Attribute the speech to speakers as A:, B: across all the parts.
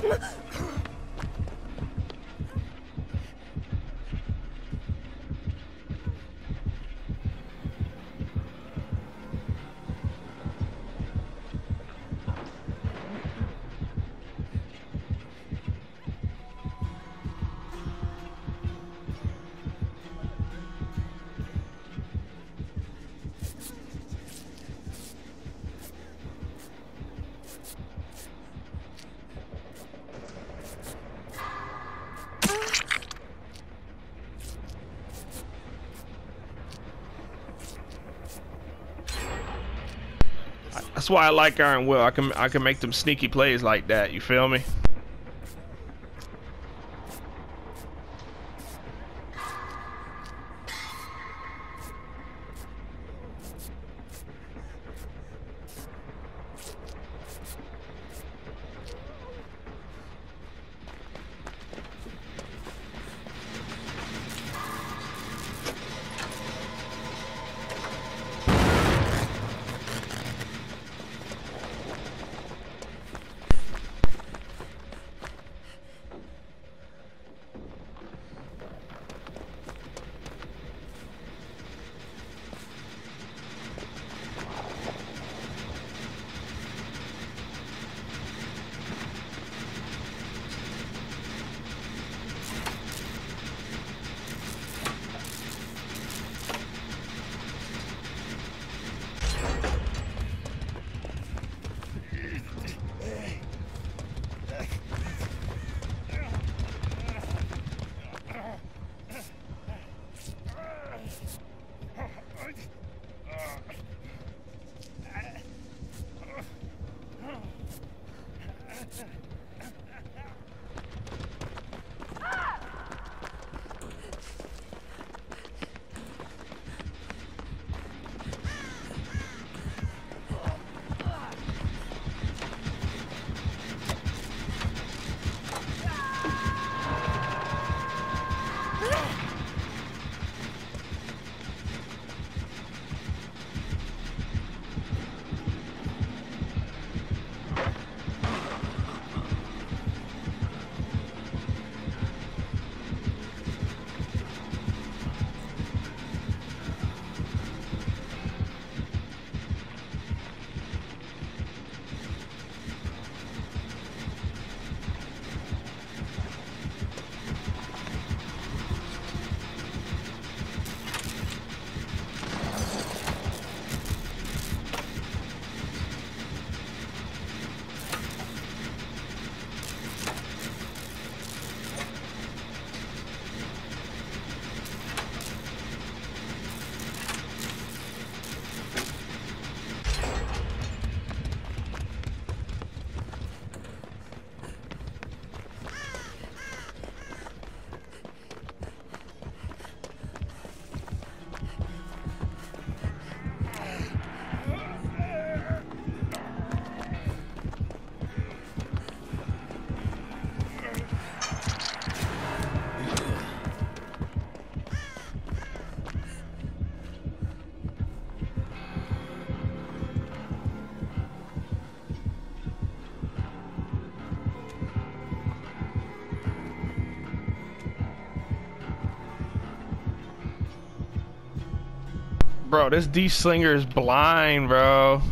A: That's why I like Iron Will. I can make them sneaky plays like that. You feel me? Bro, this D Slinger is blind, bro.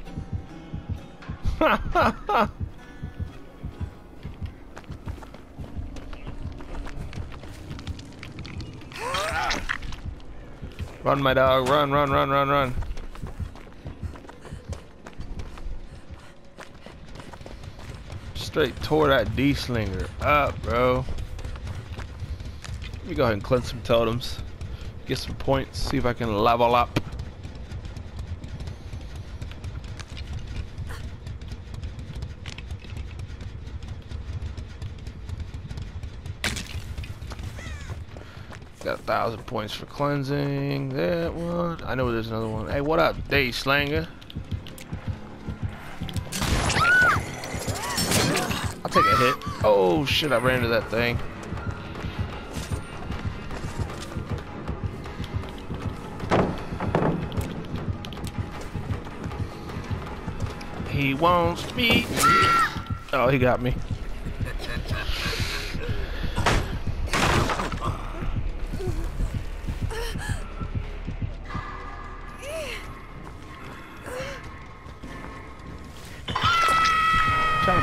A: Run, my dog, run, run, run, run, run. Straight tore that D Slinger up, bro. Let me go ahead and cleanse some totems. Get some points, see if I can level up. Got 1,000 points for cleansing. That one. I know there's another one. Hey, what up, Day Slinger? I'll take a hit. Oh shit, I ran into that thing. He wants me. Oh, he got me.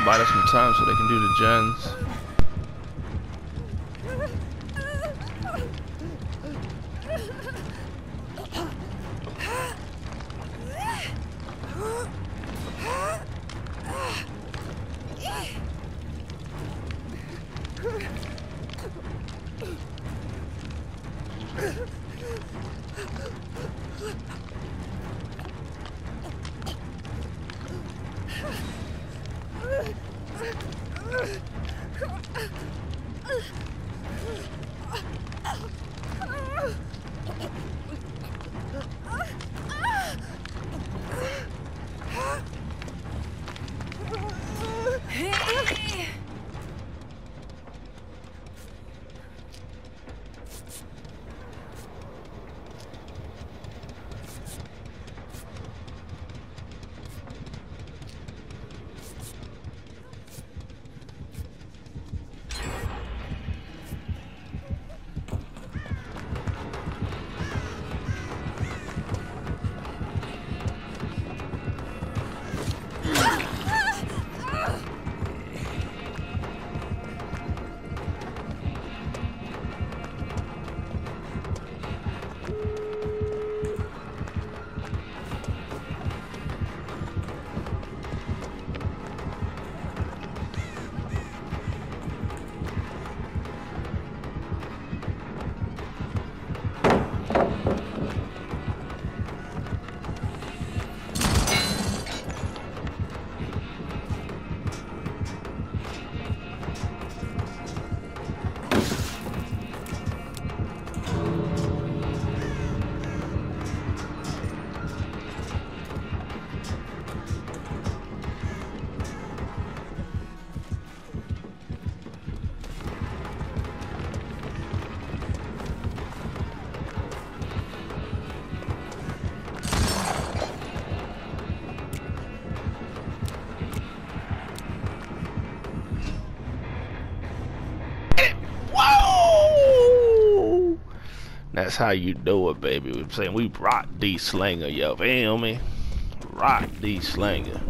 A: buy us some time so they can do the gens. That's how you do it, baby. We're saying we rock D Slinger, yo. Feel me? Rock D Slinger.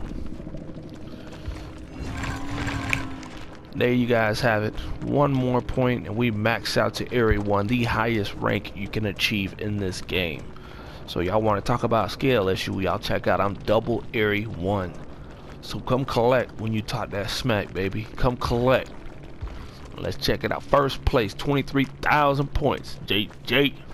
A: There you guys have it. One more point and we max out to Area 1, the highest rank you can achieve in this game. So y'all want to talk about skill issue, y'all check out, I'm double Area 1. So come collect when you talk that smack, baby. Come collect. Let's check it out. First place, 23,000 points. Jake.